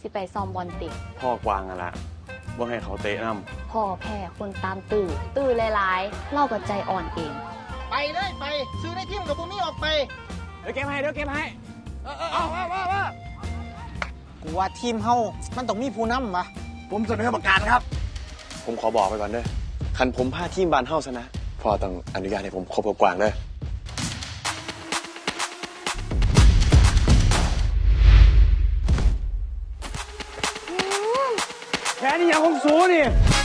สิไปซ้อมบอลติพ่อกวางอะล่ะบ่ให้เขาเตะน้ำพ่อแพ้คนตามตื้อหลายๆเล่ากับใจอ่อนเองไปเลยไปซื้อในทีมกับพวกนี้ออกไปเดี๋ยวเก็บให้กูว่าทีมเฮามันต้องมีผู้นำวะผมเสนอประกาศครับ ผมขอบอกไปก่อนเด้อคันผมพาทีมบานเฮาซะนะพ่อต้องอนุญาตให้ผมคบกับกวางเด้อแค่นี้ยังคงสูนี่